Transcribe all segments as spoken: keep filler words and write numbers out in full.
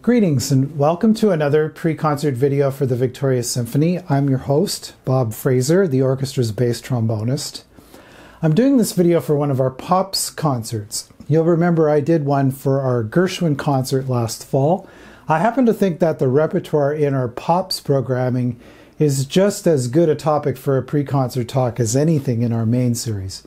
Greetings and welcome to another pre-concert video for the Victoria Symphony. I'm your host, Bob Fraser, the orchestra's bass trombonist. I'm doing this video for one of our Pops concerts. You'll remember I did one for our Gershwin concert last fall. I happen to think that the repertoire in our Pops programming is just as good a topic for a pre-concert talk as anything in our main series.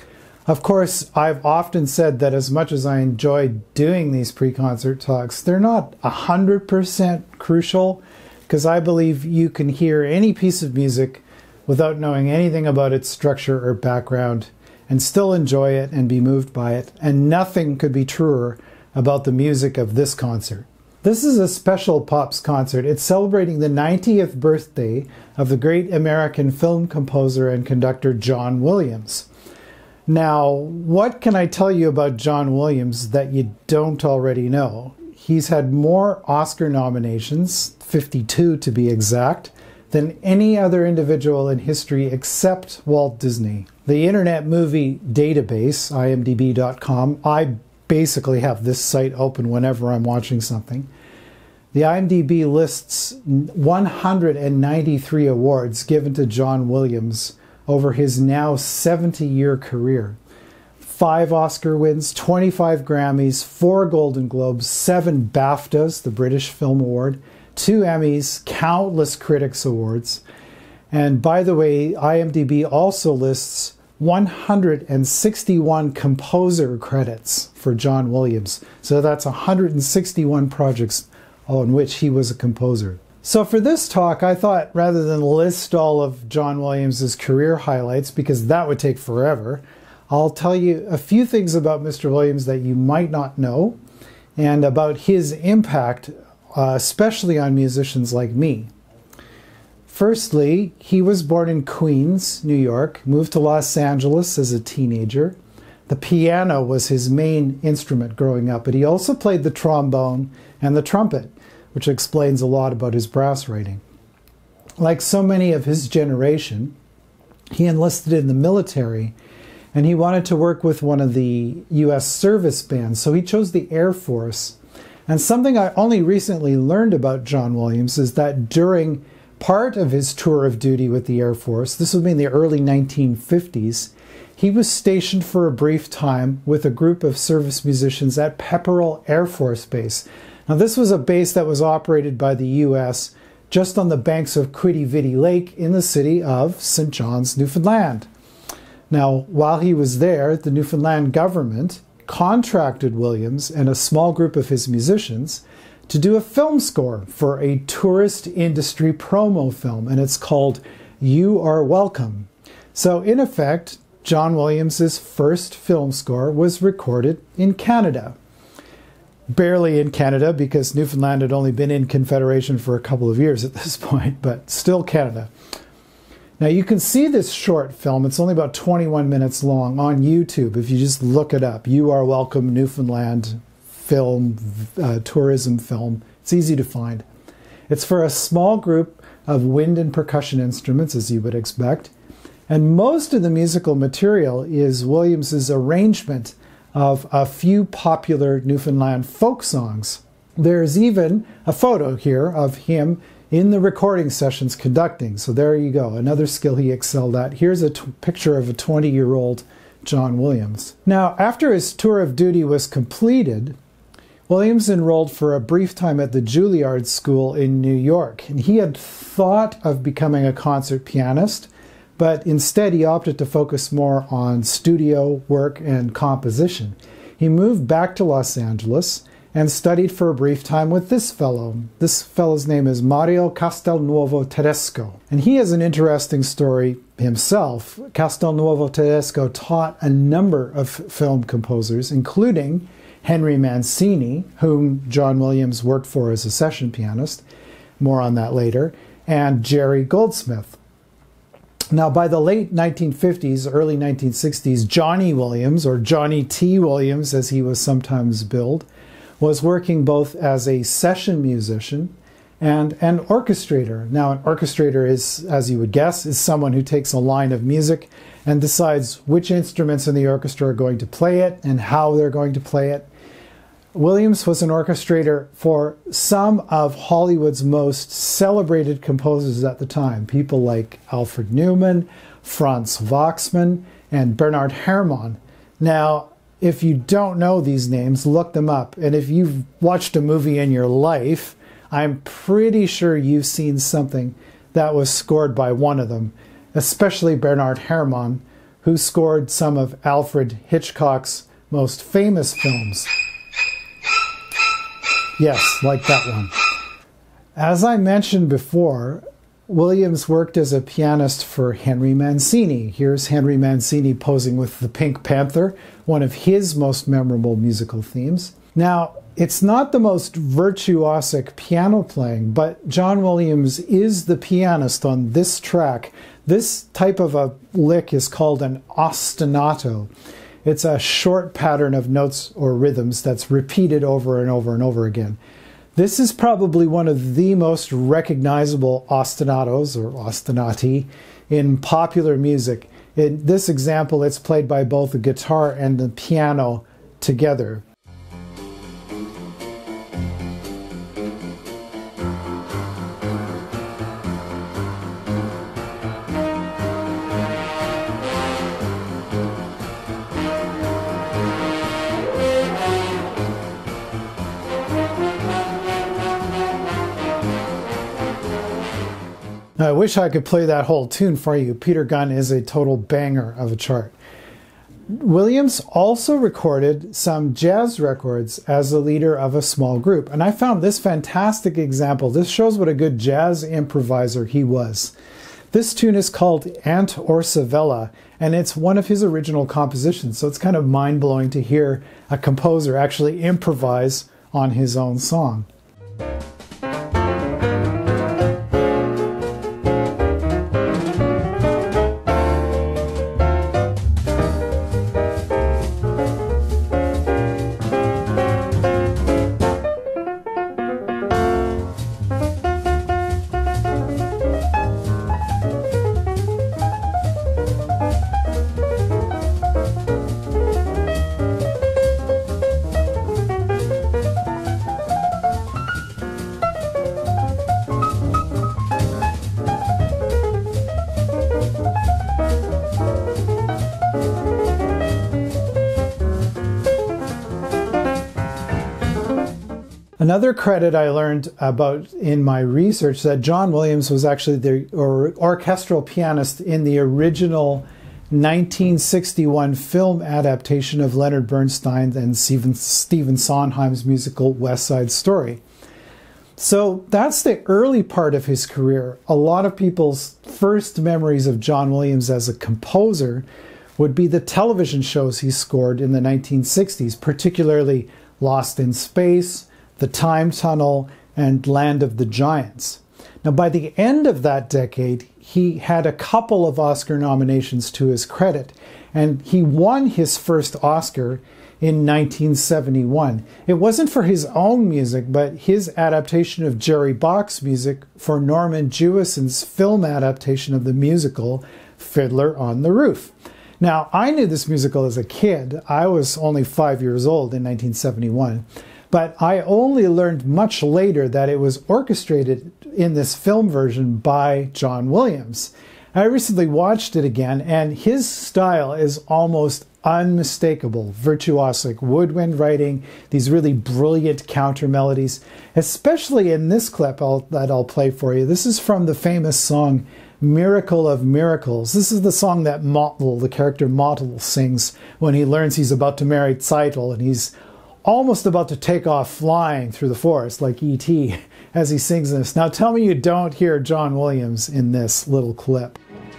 Of course, I've often said that as much as I enjoy doing these pre-concert talks, they're not one hundred percent crucial, because I believe you can hear any piece of music without knowing anything about its structure or background and still enjoy it and be moved by it, and nothing could be truer about the music of this concert. This is a special Pops concert. It's celebrating the ninetieth birthday of the great American film composer and conductor John Williams. Now, what can I tell you about John Williams that you don't already know? He's had more Oscar nominations, fifty-two to be exact, than any other individual in history except Walt Disney. The Internet Movie Database, I M D B dot com, I basically have this site open whenever I'm watching something. The I M D B lists one hundred ninety-three awards given to John Williams over his now seventy-year career. Five Oscar wins, twenty-five Grammys, four Golden Globes, seven BAFTAs, the British Film Award, two Emmys, countless Critics Awards. And by the way, I M D B also lists one hundred sixty-one composer credits for John Williams. So that's one hundred sixty-one projects on which he was a composer. So for this talk, I thought rather than list all of John Williams' career highlights, because that would take forever, I'll tell you a few things about Mister Williams that you might not know, and about his impact, uh, especially on musicians like me. Firstly, he was born in Queens, New York, moved to Los Angeles as a teenager. The piano was his main instrument growing up, but he also played the trombone and the trumpet, which explains a lot about his brass writing. Like so many of his generation, he enlisted in the military, and he wanted to work with one of the U S service bands, so he chose the Air Force. And something I only recently learned about John Williams is that during part of his tour of duty with the Air Force, this would be in the early nineteen fifties, he was stationed for a brief time with a group of service musicians at Pepperell Air Force Base. Now, this was a base that was operated by the U S just on the banks of Quidi-Vidi Lake in the city of Saint John's, Newfoundland. Now, while he was there, the Newfoundland government contracted Williams and a small group of his musicians to do a film score for a tourist industry promo film, and it's called You Are Welcome. So, in effect, John Williams' first film score was recorded in Canada. Barely in Canada, because Newfoundland had only been in Confederation for a couple of years at this point, but still Canada. Now you can see this short film, it's only about twenty-one minutes long, on YouTube if you just look it up. You Are Welcome Newfoundland film, uh, tourism film. It's easy to find. It's for a small group of wind and percussion instruments, as you would expect, and most of the musical material is Williams's arrangement of a few popular Newfoundland folk songs. There's even a photo here of him in the recording sessions conducting. So there you go, another skill he excelled at. Here's a t picture of a twenty-year-old John Williams. Now, after his tour of duty was completed, Williams enrolled for a brief time at the Juilliard School in New York. And he had thought of becoming a concert pianist, but instead he opted to focus more on studio work and composition. He moved back to Los Angeles and studied for a brief time with this fellow. This fellow's name is Mario Castelnuovo Tedesco. And he has an interesting story himself. Castelnuovo Tedesco taught a number of film composers, including Henry Mancini, whom John Williams worked for as a session pianist. More on that later. And Jerry Goldsmith. Now, by the late nineteen fifties, early nineteen sixties, Johnny Williams, or Johnny T. Williams as he was sometimes billed, was working both as a session musician and an orchestrator. Now, an orchestrator is, as you would guess, is someone who takes a line of music and decides which instruments in the orchestra are going to play it and how they're going to play it. Williams was an orchestrator for some of Hollywood's most celebrated composers at the time, people like Alfred Newman, Franz Waxman, and Bernard Herrmann. Now, if you don't know these names, look them up. And if you've watched a movie in your life, I'm pretty sure you've seen something that was scored by one of them, especially Bernard Herrmann, who scored some of Alfred Hitchcock's most famous films. Yes, like that one. As I mentioned before, Williams worked as a pianist for Henry Mancini. Here's Henry Mancini posing with the Pink Panther, one of his most memorable musical themes. Now, it's not the most virtuosic piano playing, but John Williams is the pianist on this track. This type of a lick is called an ostinato. It's a short pattern of notes or rhythms that's repeated over and over and over again. This is probably one of the most recognizable ostinatos or ostinati in popular music. In this example, it's played by both the guitar and the piano together. I wish I could play that whole tune for you. Peter Gunn is a total banger of a chart. Williams also recorded some jazz records as the leader of a small group. And I found this fantastic example. This shows what a good jazz improviser he was. This tune is called Aunt Orsavella, and it's one of his original compositions. So it's kind of mind-blowing to hear a composer actually improvise on his own song. Another credit I learned about in my research that John Williams was actually the or, orchestral pianist in the original nineteen sixty-one film adaptation of Leonard Bernstein and Stephen, Stephen Sondheim's musical West Side Story. So that's the early part of his career. A lot of people's first memories of John Williams as a composer would be the television shows he scored in the nineteen sixties, particularly Lost in Space, The Time Tunnel, and Land of the Giants. Now, by the end of that decade, he had a couple of Oscar nominations to his credit, and he won his first Oscar in nineteen seventy-one. It wasn't for his own music, but his adaptation of Jerry Bach's music for Norman Jewison's film adaptation of the musical Fiddler on the Roof. Now, I knew this musical as a kid. I was only five years old in nineteen seventy-one. But I only learned much later that it was orchestrated in this film version by John Williams. I recently watched it again, and his style is almost unmistakable. Virtuosic woodwind writing, these really brilliant counter melodies, especially in this clip I'll, that I'll play for you. This is from the famous song Miracle of Miracles. This is the song that Mottl, the character Mottl, sings when he learns he's about to marry Tzeitel, and he's almost about to take off flying through the forest like E T as he sings this. Now tell me you don't hear John Williams in this little clip.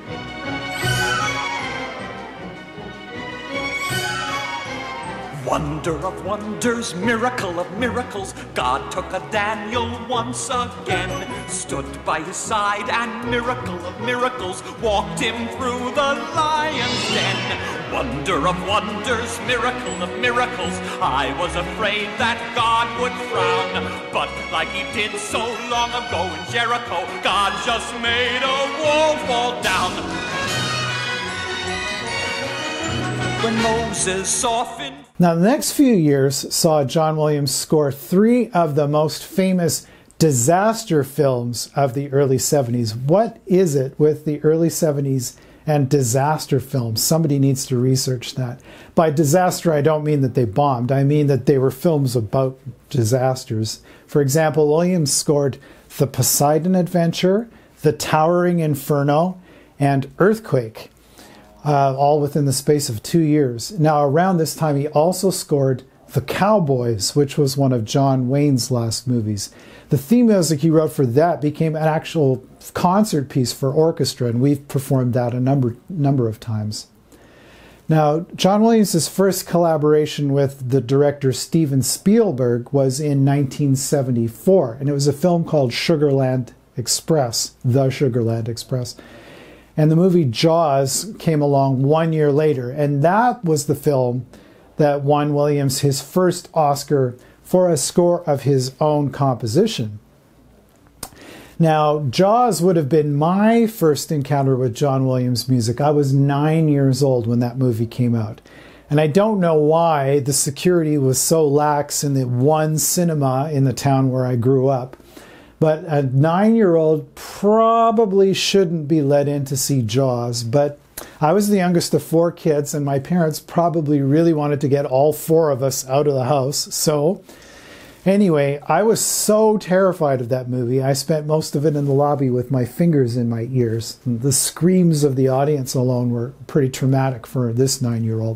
Wonder of wonders, miracle of miracles, God took a Daniel once again, stood by his side, and miracle of miracles, walked him through the lion's den. Wonder of wonders, miracle of miracles, I was afraid that God would frown, but like he did so long ago in Jericho, God just made a wall fall down. When Moses saw Finn Now, the next few years saw John Williams score three of the most famous disaster films of the early seventies. What is it with the early seventies and disaster films? Somebody needs to research that. By disaster, I don't mean that they bombed. I mean that they were films about disasters. For example, Williams scored The Poseidon Adventure, The Towering Inferno, and Earthquake, uh, all within the space of two years. Now, around this time, he also scored The Cowboys, which was one of John Wayne's last movies. The theme music he wrote for that became an actual concert piece for orchestra, and we've performed that a number, number of times. Now, John Williams' first collaboration with the director Steven Spielberg was in nineteen seventy-four, and it was a film called Sugarland Express, The Sugarland Express. And the movie Jaws came along one year later, and that was the film that won Williams his first Oscar for a score of his own composition. Now, Jaws would have been my first encounter with John Williams music. I was nine years old when that movie came out. And I don't know why the security was so lax in the one cinema in the town where I grew up. But a nine-year-old probably shouldn't be let in to see Jaws. But I was the youngest of four kids, and my parents probably really wanted to get all four of us out of the house. So anyway, I was so terrified of that movie. I spent most of it in the lobby with my fingers in my ears. The screams of the audience alone were pretty traumatic for this nine-year-old.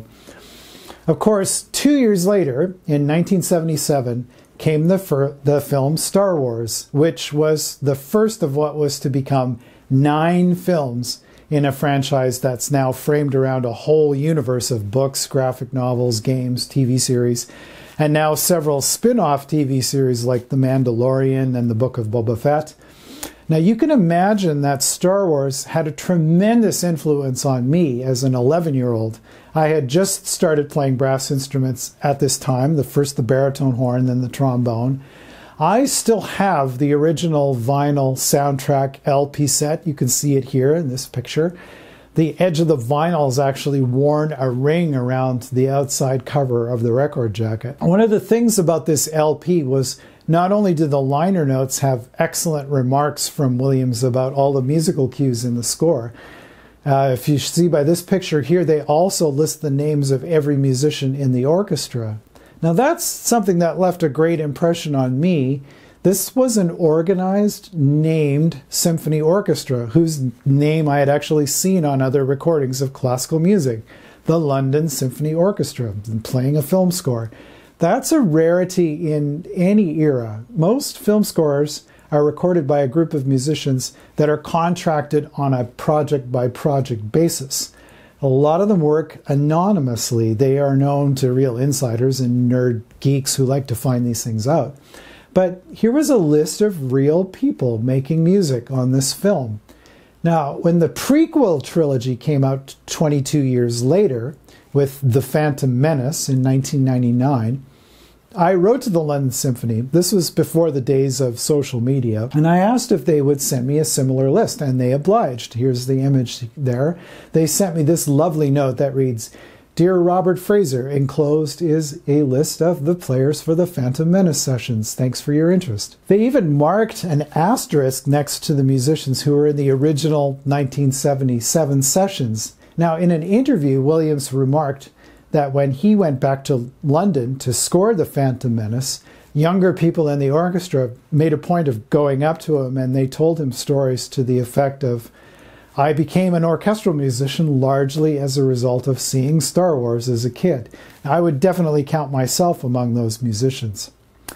Of course, two years later, in nineteen seventy-seven, came the, fir the film Star Wars, which was the first of what was to become nine films in a franchise that's now framed around a whole universe of books, graphic novels, games, T V series, and now several spin-off T V series like The Mandalorian and The Book of Boba Fett. Now, you can imagine that Star Wars had a tremendous influence on me as an eleven-year-old. I had just started playing brass instruments at this time, the first the baritone horn, then the trombone. I still have the original vinyl soundtrack L P set. You can see it here in this picture. The edge of the vinyl has actually worn a ring around the outside cover of the record jacket. One of the things about this L P was not only did the liner notes have excellent remarks from Williams about all the musical cues in the score, uh, if you see by this picture here, they also list the names of every musician in the orchestra. Now that's something that left a great impression on me. This was an organized, named symphony orchestra whose name I had actually seen on other recordings of classical music, the London Symphony Orchestra, playing a film score. That's a rarity in any era. Most film scores are recorded by a group of musicians that are contracted on a project-by-project basis. A lot of them work anonymously. They are known to real insiders and nerd geeks who like to find these things out. But here was a list of real people making music on this film. Now, when the prequel trilogy came out twenty-two years later, with The Phantom Menace in nineteen ninety-nine, I wrote to the London Symphony. This was before the days of social media, and I asked if they would send me a similar list, and they obliged. Here's the image there. They sent me this lovely note that reads, "Dear Robert Fraser, enclosed is a list of the players for the Phantom Menace sessions. Thanks for your interest." They even marked an asterisk next to the musicians who were in the original nineteen seventy-seven sessions. Now, in an interview, Williams remarked that when he went back to London to score the Phantom Menace, younger people in the orchestra made a point of going up to him, and they told him stories to the effect of, "I became an orchestral musician largely as a result of seeing Star Wars as a kid." I would definitely count myself among those musicians.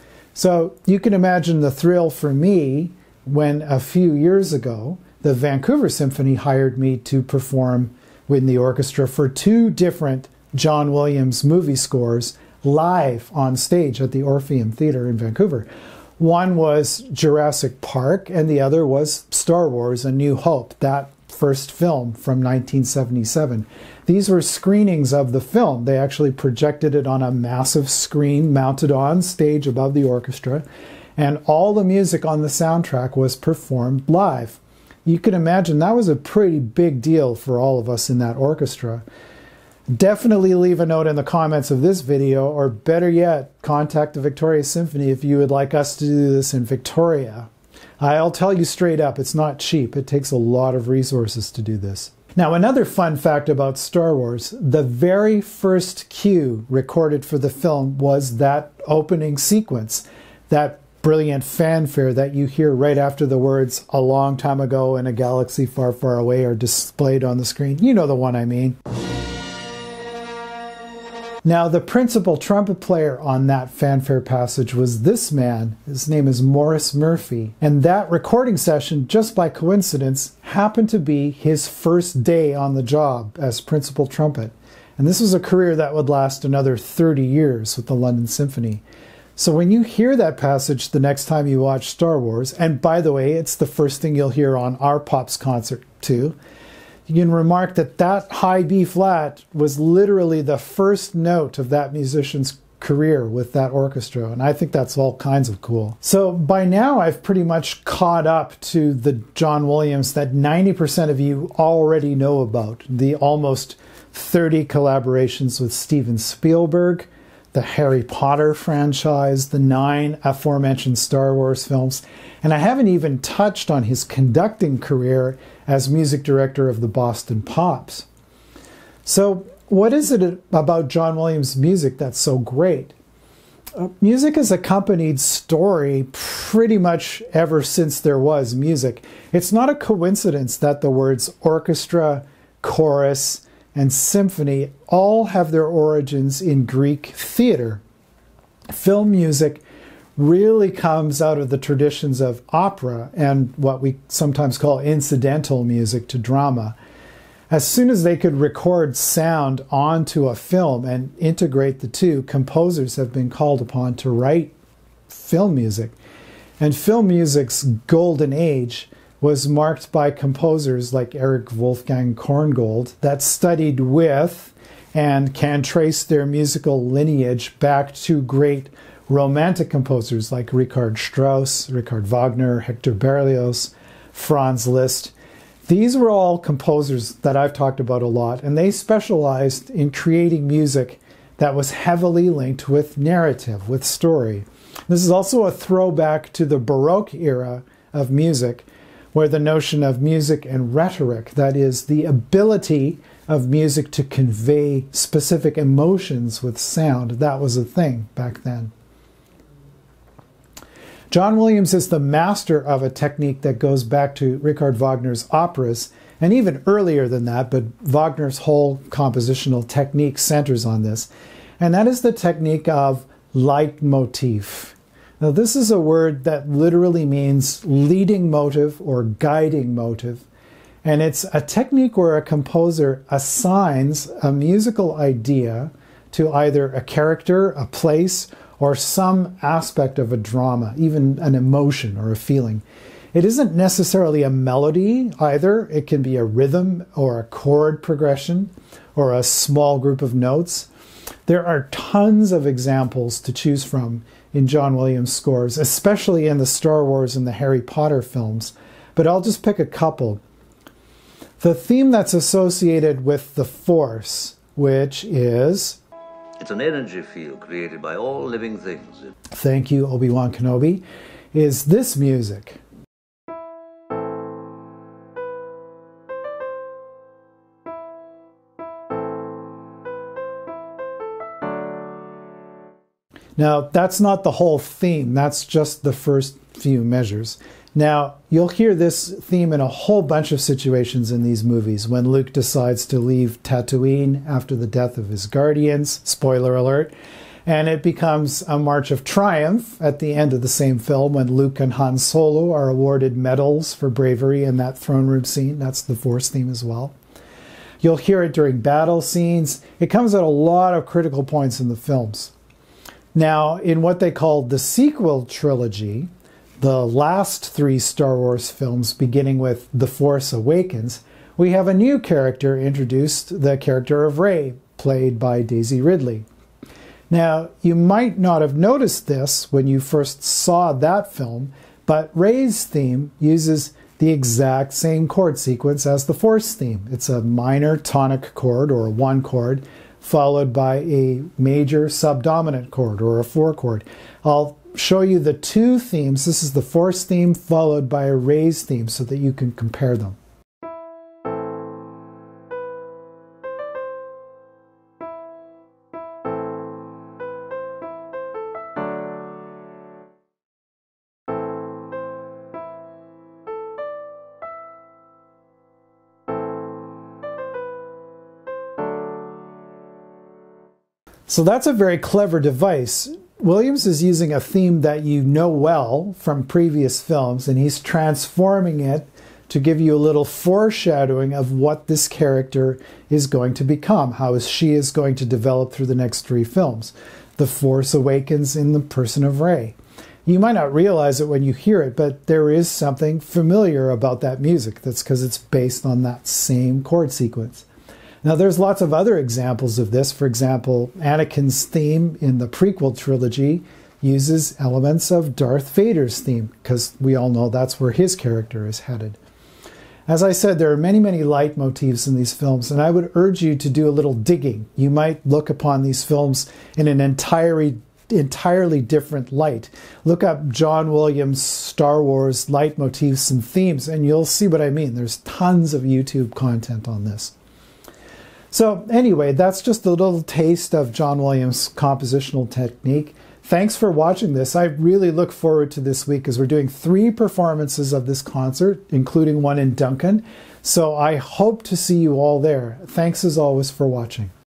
So you can imagine the thrill for me when a few years ago, the Vancouver Symphony hired me to perform with the orchestra for two different John Williams movie scores live on stage at the Orpheum Theatre in Vancouver. One was Jurassic Park, and the other was Star Wars: A New Hope, that first film from nineteen seventy-seven. These were screenings of the film. They actually projected it on a massive screen mounted on stage above the orchestra, and all the music on the soundtrack was performed live. You can imagine that was a pretty big deal for all of us in that orchestra. Definitely leave a note in the comments of this video, or better yet, contact the Victoria Symphony if you would like us to do this in Victoria. I'll tell you straight up, it's not cheap. It takes a lot of resources to do this. Now, another fun fact about Star Wars, the very first cue recorded for the film was that opening sequence, that brilliant fanfare that you hear right after the words "a long time ago in a galaxy far, far away" are displayed on the screen. You know the one I mean. Now, the principal trumpet player on that fanfare passage was this man. His name is Maurice Murphy. And that recording session, just by coincidence, happened to be his first day on the job as principal trumpet. And this was a career that would last another thirty years with the London Symphony. So when you hear that passage the next time you watch Star Wars, and by the way, it's the first thing you'll hear on our Pops concert too, you can remark that that high B flat was literally the first note of that musician's career with that orchestra, and I think that's all kinds of cool. So by now I've pretty much caught up to the John Williams that ninety percent of you already know about, the almost thirty collaborations with Steven Spielberg, the Harry Potter franchise, the nine aforementioned Star Wars films, and I haven't even touched on his conducting career as music director of the Boston Pops. So what is it about John Williams' music that's so great? Uh, music has accompanied story pretty much ever since there was music. It's not a coincidence that the words orchestra, chorus, and symphony all have their origins in Greek theater. Film music really comes out of the traditions of opera and what we sometimes call incidental music to drama. As soon as they could record sound onto a film and integrate the two, composers have been called upon to write film music. And film music's golden age was marked by composers like Erich Wolfgang Korngold that studied with and can trace their musical lineage back to great Romantic composers like Richard Strauss, Richard Wagner, Hector Berlioz, Franz Liszt. These were all composers that I've talked about a lot, and they specialized in creating music that was heavily linked with narrative, with story. This is also a throwback to the Baroque era of music, where the notion of music and rhetoric, that is, the ability of music to convey specific emotions with sound, that was a thing back then. John Williams is the master of a technique that goes back to Richard Wagner's operas, and even earlier than that, but Wagner's whole compositional technique centers on this. And that is the technique of leitmotif. Now, this is a word that literally means leading motive or guiding motive. And it's a technique where a composer assigns a musical idea to either a character, a place, or some aspect of a drama, even an emotion or a feeling. It isn't necessarily a melody either. It can be a rhythm or a chord progression or a small group of notes. There are tons of examples to choose from in John Williams' scores, especially in the Star Wars and the Harry Potter films, but I'll just pick a couple. The theme that's associated with the Force, which is... It's an energy field created by all living things. Thank you, Obi-Wan Kenobi. Is this music. Now, that's not the whole theme. That's just the first few measures. Now, you'll hear this theme in a whole bunch of situations in these movies. When Luke decides to leave Tatooine after the death of his guardians, spoiler alert, and it becomes a march of triumph at the end of the same film when Luke and Han Solo are awarded medals for bravery in that throne room scene. That's the Force theme as well. You'll hear it during battle scenes. It comes at a lot of critical points in the films. Now, in what they called the sequel trilogy, the last three Star Wars films, beginning with The Force Awakens, we have a new character introduced, the character of Rey, played by Daisy Ridley. Now, you might not have noticed this when you first saw that film, but Rey's theme uses the exact same chord sequence as the fourth theme. It's a minor tonic chord, or a one chord, followed by a major subdominant chord, or a four chord. I'll show you the two themes. This is the fourth theme followed by a raised theme so that you can compare them. So that's a very clever device. Williams is using a theme that you know well from previous films, and he's transforming it to give you a little foreshadowing of what this character is going to become, how she is going to develop through the next three films. The Force Awakens in the person of Rey. You might not realize it when you hear it, but there is something familiar about that music. That's because it's based on that same chord sequence. Now, there's lots of other examples of this. For example, Anakin's theme in the prequel trilogy uses elements of Darth Vader's theme, because we all know that's where his character is headed. As I said, there are many, many leitmotifs in these films, and I would urge you to do a little digging. You might look upon these films in an entirely, entirely different light. Look up John Williams' Star Wars leitmotifs and themes, and you'll see what I mean. There's tons of YouTube content on this. So anyway, that's just a little taste of John Williams' compositional technique. Thanks for watching this. I really look forward to this week because we're doing three performances of this concert, including one in Duncan. So I hope to see you all there. Thanks as always for watching.